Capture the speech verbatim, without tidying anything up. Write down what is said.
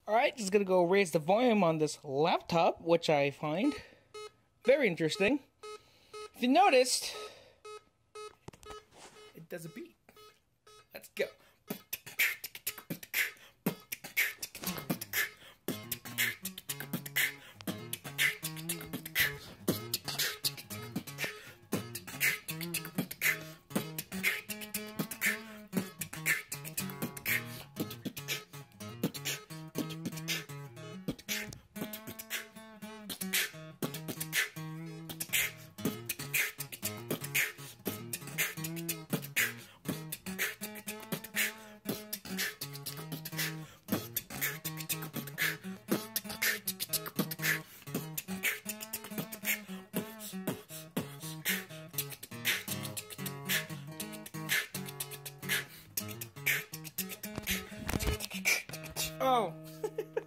Alright, just gonna go raise the volume on this laptop, which I find very interesting. If you noticed, it does a beat. Let's go. Oh.